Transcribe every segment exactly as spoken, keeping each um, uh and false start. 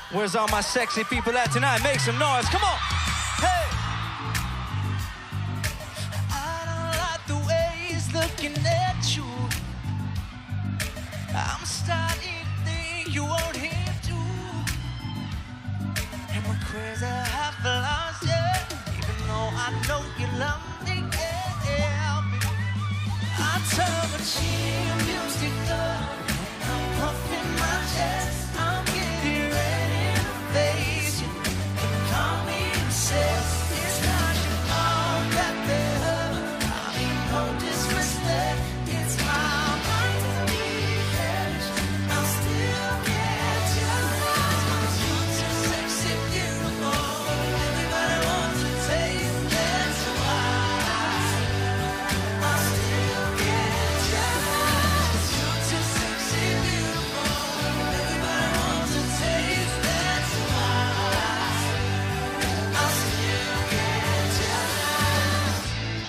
Where's all my sexy people at tonight? Make some noise, come on! Hey! I don't like the way he's looking at you. I'm starting to think you want him too. And we're crazy, I've lost you. Even though I know you love me, yeah, yeah. I turn the cheap music up, and I'm puffing my chest. I'm getting ready to face you. You can call me obsessed. It's not your fault that they're hurt. I mean no disrespect. It's my right to be hellish. I'll still get jealous. You're too sexy, beautiful. Everybody wants to taste. That's why I'll still get jealous. You're too sexy, beautiful. Everybody wants to taste. That's why I'll still get jealous.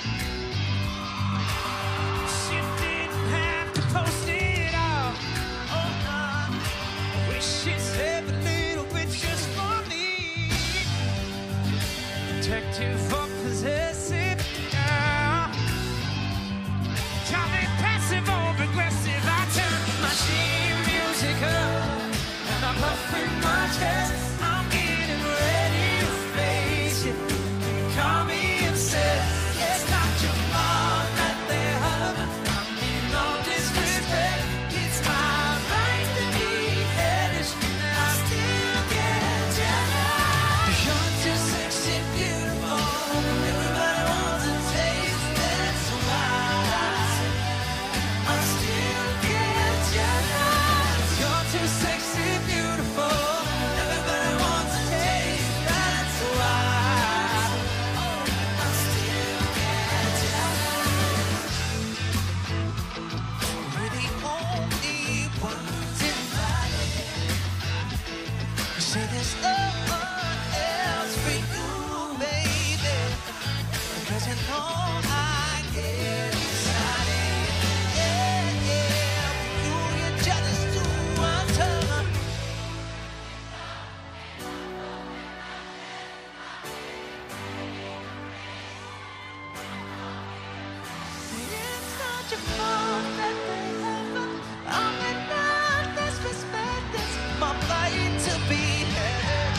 She didn't have to post it all. Oh no. Wish she'd save a little bit just for me. Protective or possessive, yeah. Call me passive or aggressive. I turn my sheet music up, and I'm puffing my chest. I'm getting ready to face it. You call me obsessed. It's not your fault that they're hurt. I mean no disrespect. It's my right to be hellish. I still get jealous. You're too sexy, beautiful. Everybody wants to taste. That's why I still get jealous. You're too sexy, beautiful. Everybody wants to taste. That's why I still get jealous. We're the only ones invited. You say there's no one else for you, baby. Because you know I get excited. Yeah, yeah. You, you're jealous too, I turn. It's not your fault that they haven't. I'm in not disrespect. It's my right to be here.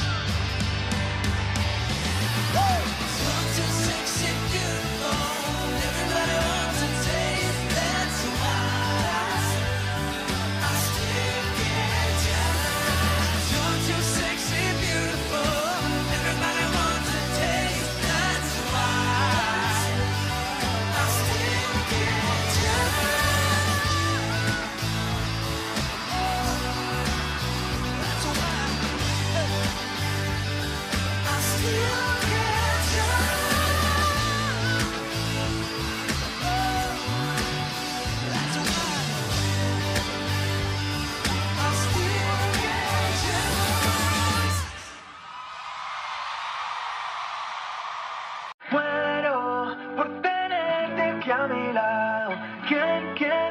You're too sexy, beautiful. Everybody wants to taste. That's why I still get jealous. You're too sexy, beautiful. Everybody wants to taste. That's why I still get jealous. That's why I still get jealous. That's why I still get jealous. Muero por tenerte aquí a mi lado. ¿Quién, quién